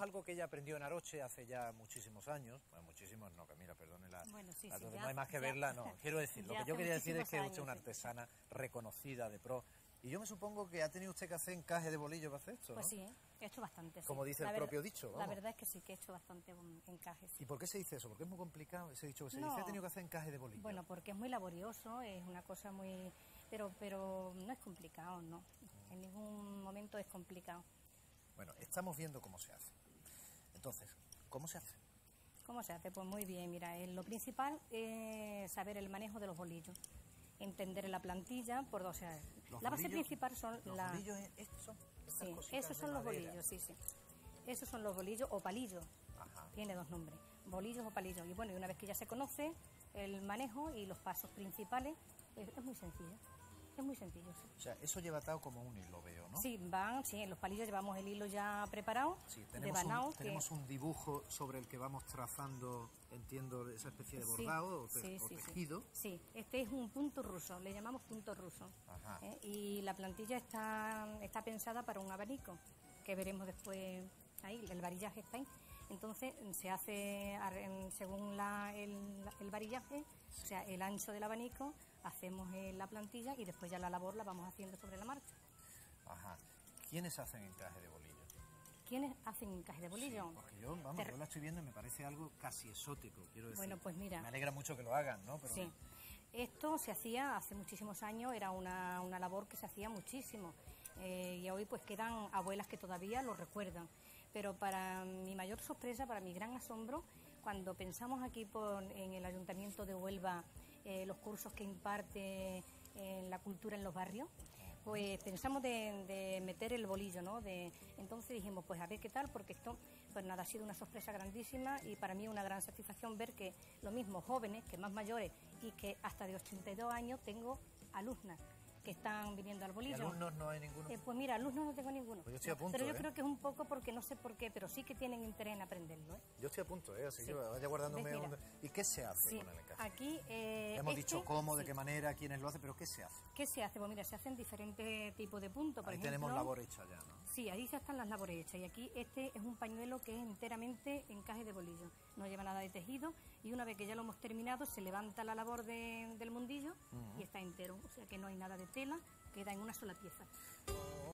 algo que ella aprendió en Aroche hace ya muchísimos años. Bueno, muchísimos no, que mira, perdone la... Bueno, sí, la sí, no ya, hay más que ya, verla, no. Quiero decir, lo que yo quería decir es que usted es una sí. artesana reconocida de pro. Y yo me supongo que ha tenido usted que hacer encaje de bolillo para hacer esto, ¿no? Pues sí, he hecho bastante. Sí. Como dice el propio dicho, vamos. La verdad es que sí, que he hecho bastante encajes. ¿Y por qué se dice eso? ¿Por qué es muy complicado ese dicho que se No, dice? He tenido que hacer encaje de bolillo. Bueno, porque es muy laborioso, es una cosa muy... Pero no es complicado, ¿no? En ningún momento es complicado. Bueno, estamos viendo cómo se hace. Entonces, ¿cómo se hace? ¿Cómo se hace? Pues muy bien, mira, lo principal es saber el manejo de los bolillos, entender la plantilla, o sea, la base principal son los bolillos, estos son sí, esos son los bolillos, sí, sí. Esos son los bolillos o palillos. Ajá. Tiene dos nombres, bolillos o palillos. Y bueno, y una vez que ya se conoce el manejo y los pasos principales, es muy sencillo. Es muy sencillo, sí. O sea, eso lleva atado como un hilo, veo, ¿no? Sí, en los palillos llevamos el hilo ya preparado, sí, tenemos un dibujo sobre el que vamos trazando, entiendo, esa especie de bordado o tejido. Sí, este es un punto ruso, le llamamos punto ruso. Ajá. Y la plantilla está pensada para un abanico, que veremos después ahí, el varillaje está ahí. Entonces se hace según el varillaje, o sea, el ancho del abanico, hacemos la plantilla y después ya la labor la vamos haciendo sobre la marcha. Ajá. ¿Quiénes hacen encaje de bolillo? ¿Quiénes hacen encaje de bolillo? Sí, porque yo la estoy viendo y me parece algo casi exótico, quiero decir. Bueno, pues mira... Me alegra mucho que lo hagan, ¿no? Pero... Sí. Esto se hacía hace muchísimos años, era una labor que se hacía muchísimo. Y hoy pues quedan abuelas que todavía lo recuerdan. Pero para mi mayor sorpresa, para mi gran asombro, cuando pensamos aquí en el Ayuntamiento de Huelva los cursos que imparte en la cultura en los barrios, pues pensamos de meter el bolillo, ¿no? Entonces dijimos, pues a ver qué tal, porque esto, pues nada, ha sido una sorpresa grandísima y para mí una gran satisfacción ver que lo mismo jóvenes, que más mayores y que hasta de 82 años tengo alumnas que están viniendo al bolillo. ¿Y alumnos no hay ninguno? Pues mira, alumnos no tengo ninguno. Pues yo estoy a punto, pero yo creo que es un poco porque no sé por qué, pero sí que tienen interés en aprenderlo, ¿eh? Yo estoy a punto, así que vaya guardándome... ¿Y qué se hace con el encaje? Aquí... hemos dicho cómo, de qué manera, quiénes lo hacen, pero ¿qué se hace? ¿Qué se hace? Pues mira, se hacen diferentes tipos de puntos. Por ejemplo, tenemos labor hecha ya, ¿no? Sí, ahí ya están las labores hechas. Y aquí este es un pañuelo que es enteramente encaje de bolillo. No lleva nada de tejido y una vez que ya lo hemos terminado se levanta la labor del mundillo y está entero. O sea que no hay nada de tela, queda en una sola pieza.